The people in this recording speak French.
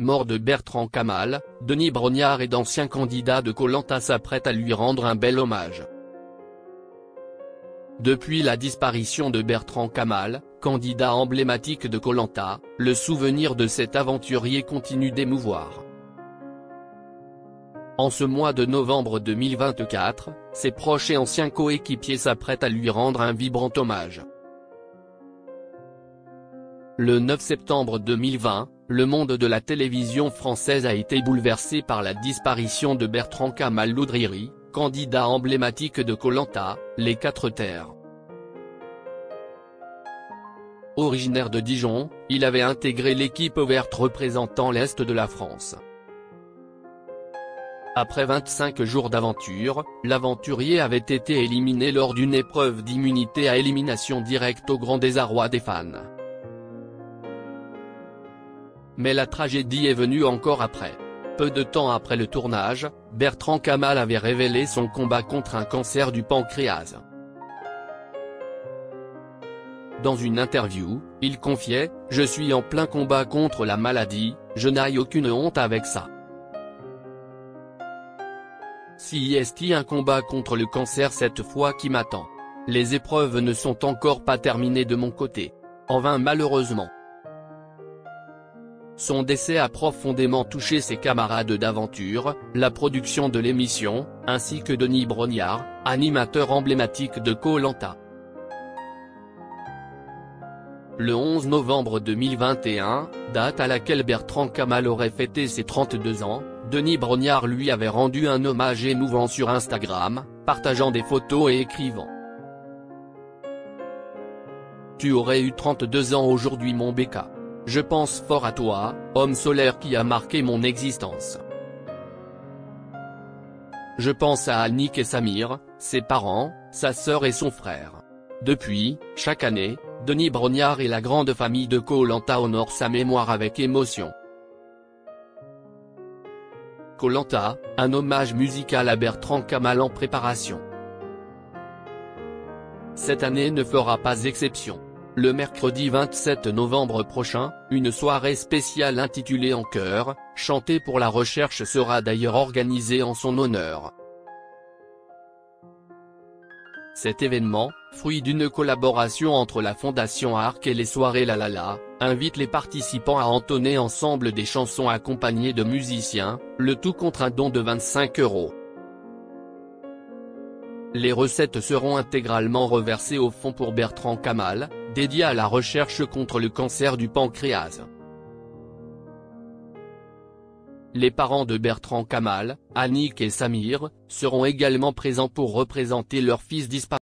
mort de Bertrand Kamal, Denis Brognard et d'anciens candidats de Koh Lanta s'apprêtent à lui rendre un bel hommage. Depuis la disparition de Bertrand Kamal, candidat emblématique de Koh Lanta, le souvenir de cet aventurier continue d'émouvoir. En ce mois de novembre 2024, ses proches et anciens coéquipiers s'apprêtent à lui rendre un vibrant hommage. Le 9 septembre 2020, le monde de la télévision française a été bouleversé par la disparition de Bertrand Kamal Loudriri, candidat emblématique de Koh Lanta, les 4 terres. Originaire de Dijon, il avait intégré l'équipe verte représentant l'Est de la France. Après 25 jours d'aventure, l'aventurier avait été éliminé lors d'une épreuve d'immunité à élimination directe au grand désarroi des fans. Mais la tragédie est venue encore après. Peu de temps après le tournage, Bertrand Kamal avait révélé son combat contre un cancer du pancréas. Dans une interview, il confiait « Je suis en plein combat contre la maladie, je n'ai aucune honte avec ça. Si est un combat contre le cancer cette fois qui m'attend. Les épreuves ne sont encore pas terminées de mon côté. En vain malheureusement. » Son décès a profondément touché ses camarades d'aventure, la production de l'émission, ainsi que Denis Brognard, animateur emblématique de Koh Lanta. Le 11 novembre 2021, date à laquelle Bertrand Kamal aurait fêté ses 32 ans, Denis Brognard lui avait rendu un hommage émouvant sur Instagram, partageant des photos et écrivant « Tu aurais eu 32 ans aujourd'hui mon Béka. Je pense fort à toi, homme solaire qui a marqué mon existence. Je pense à Annick et Samir, ses parents, sa sœur et son frère. Depuis, chaque année, Denis Brognard et la grande famille de Koh Lanta honorent sa mémoire avec émotion. » Koh Lanta, un hommage musical à Bertrand Kamal en préparation. Cette année ne fera pas exception. Le mercredi 27 novembre prochain, une soirée spéciale intitulée En chœur, chantée pour la recherche sera d'ailleurs organisée en son honneur. Cet événement, fruit d'une collaboration entre la Fondation Arc et les soirées La La La, invite les participants à entonner ensemble des chansons accompagnées de musiciens, le tout contre un don de 25 €. Les recettes seront intégralement reversées au fonds pour Bertrand Kamal, dédié à la recherche contre le cancer du pancréas. Les parents de Bertrand Kamal, Annick et Samir, seront également présents pour représenter leur fils disparu.